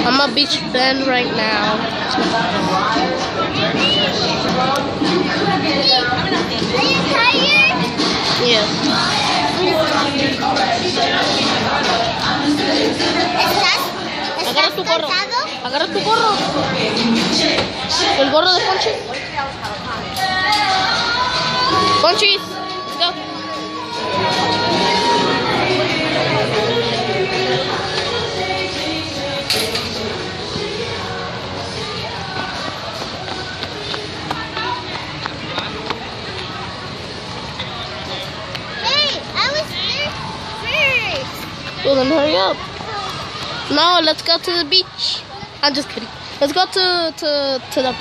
I'm a beach fan right now. Are you tired? Yeah. ¿Estás tu gorro. cansado? Agarra tu gorro. El gorro de Ponchi. Ponchi, let's go. Hey, I was there first. Well, then hurry up. No, let's go to the beach. I'm just kidding. Let's go to the.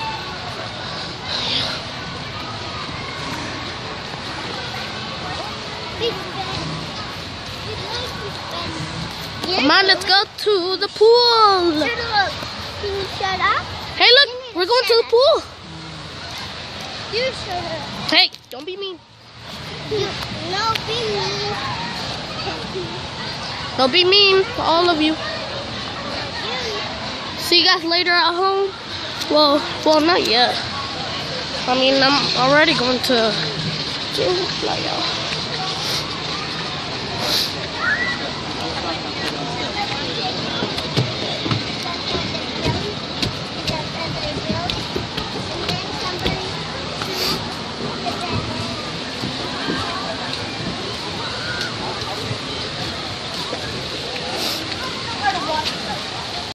Come on, let's go to the pool. Shut up. Can you shut up? Hey, look, we're going to the pool. You shut up. Hey, don't be mean. No, be mean. Don't be mean, all of you. See you guys later at home. Well, not yet. I mean, I'm already going to.